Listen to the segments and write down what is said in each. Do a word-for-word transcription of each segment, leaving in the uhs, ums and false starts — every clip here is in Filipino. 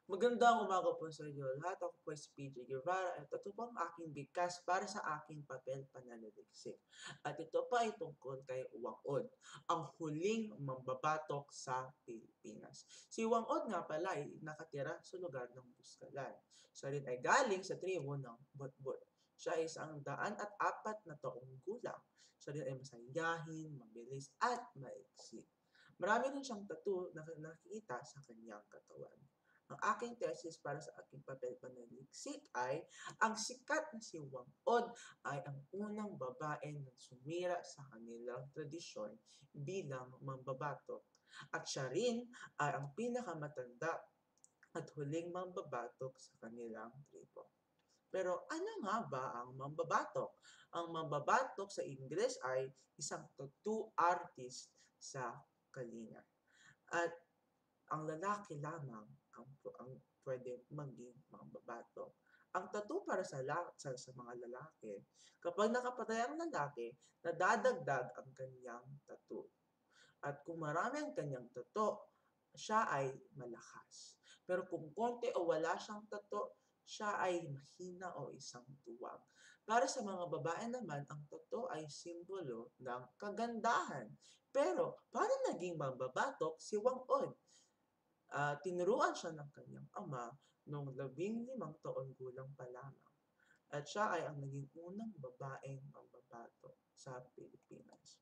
Magandang umaga po sa inyo lahat. Ako po si P J Guevara at ito po ang aking bigkas para sa aking papel pananaliksik. At ito pa ay tungkol kay Wang Od, ang huling mambabatok sa Pilipinas. Si Wang Od nga pala ay nakatira sa lugar ng Buscalan. Siya rin ay galing sa tribo ng Botbot. Siya ay isang daan at apat na taong gulang. Siya rin ay masayahin, mabilis at maiksi. Marami rin siyang tattoo na nakikita sa kanyang katawan. Ang aking thesis para sa aking papel pananaliksik ay ang sikat na si Wang Od ay ang unang babae na sumira sa kanilang tradisyon bilang mambabatok. At siya rin ay ang pinakamatanda at huling mambabatok sa kanilang tribo. Pero ano nga ba ang mambabatok? Ang mambabatok sa Ingles ay isang tattoo artist sa kalinga. At ang lalaki lamang ang, ang pwede maging mambabatok. Ang tattoo para sa, la, sa, sa mga lalaki, kapag nakapatay ang lalaki, nadadagdag ang kanyang tattoo. At kung marami ang kanyang tattoo, siya ay malakas. Pero kung konti o wala siyang tattoo, siya ay mahina o isang tuwag. Para sa mga babae naman, ang tattoo ay simbolo ng kagandahan. Pero, paano naging mambabatok si Wang Od? Uh, tinuruan siya ng kanyang ama noong labing limang taon gulang pa lamang. At siya ay ang naging unang babaeng mambabato sa Pilipinas.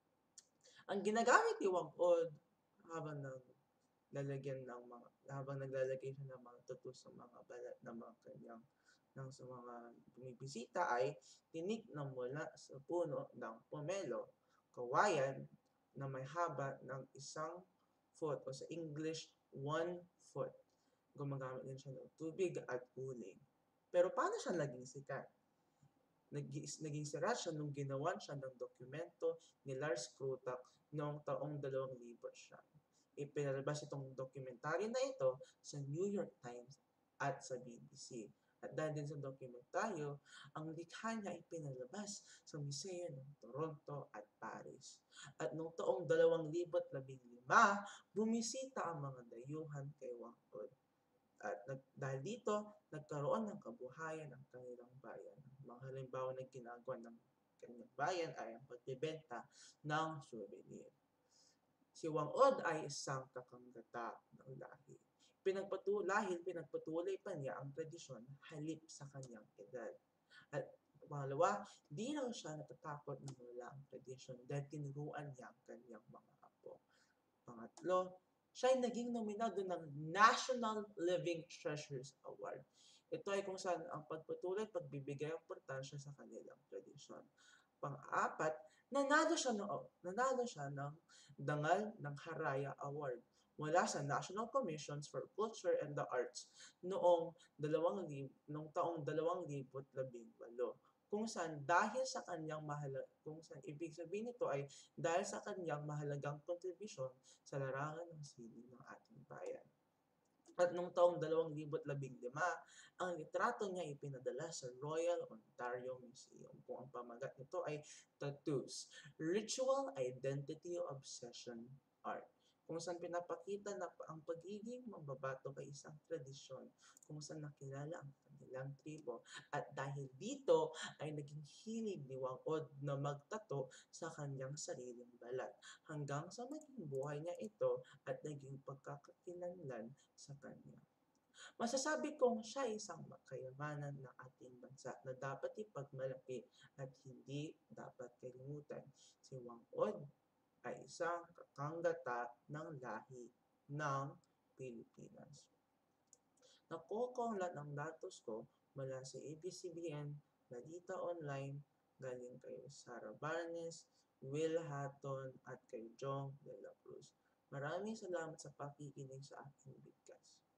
Ang ginagamit ni Wang Od habang naglalagyan ng mga habang naglalagay siya ng mga tattoo sa mga balat ng mga kanyang ng sa mga bumibisita ay tinik na mula sa puno ng pomelo, kawayan na may haba ng isang foot o sa English, one foot. Gumagamit din siya ng tubig at uling. Pero paano siya naging sikat? Naging, naging sikat siya nung ginawan siya ng dokumento ni Lars Krutak noong taong dalawang libo siya. Ipinalabas itong dokumentaryo na ito sa New York Times at sa B B C. At dahil din sa dokumentaryo, ang likha niya ay pinalabas sa museo ng Toronto at Paris. At noong taong dalawang libo't labing lima, bumisita ang mga dayuhan kay Wang Od. At nag, dahil dito, nagkaroon ng kabuhayan ang kanilang bayan. Mga halimbawa na ginagawa ng kanilang bayan ay ang pagbebenta ng souvenir. Si Wang Od ay isang kakanggata ng lahi. Pinagpatulahil, pinagpatuloy pa niya ang tradisyon halip sa kanyang edad. At pangalawa, di raw siya natatakot na wala ang tradisyon dahil tinuruan niya ang kanyang mga apo. Pangatlo, siya ay naging nominado ng National Living Treasures Award. Ito ay kung saan ang pagpatuloy at pagbibigay ang importansya sa kanilang tradisyon. Pang-apat, nanalo siya ng nanalo siya ng Dangal ng Haraya Award mula sa National Commissions for Culture and the Arts noong dalawang noong taong dalawang libo't labing walo. Kung saan dahil sa kanyang mahalaga, kung saan ibig sabihin nito ay dahil sa kanyang mahalagang kontribusyon sa larangan ng sining ng ating bayan. At noong taong dalawang libo't labing lima, ang litrato niya ay pinadala sa Royal Ontario Museum kung ang pamagat nito ay Tattoos, Ritual Identity Obsession Art, kung saan pinapakita na ang pagiging mambabato ay isang tradisyon kung saan nakilala ang kanilang tribo. At dahil dito ay naging hilig ni Wang Od na magtato sa kanyang sariling balat hanggang sa maging buhay niya ito at naging pagkakakilanlan sa kanya. Masasabi kong siya ay isang kayamanan ng ating bansa na dapat ipagmalaki at hindi dapat kalimutan. Si Wang Od ay isang kakanggata ng lahi ng Pilipinas. Nakuha ko ang lahat ng datos ko mula sa A B C B N, Balita Online, galing kay Sarah Barnes, Will Hatton at kay Jong de la Cruz. Maraming salamat sa pakikinig sa aking bigkas.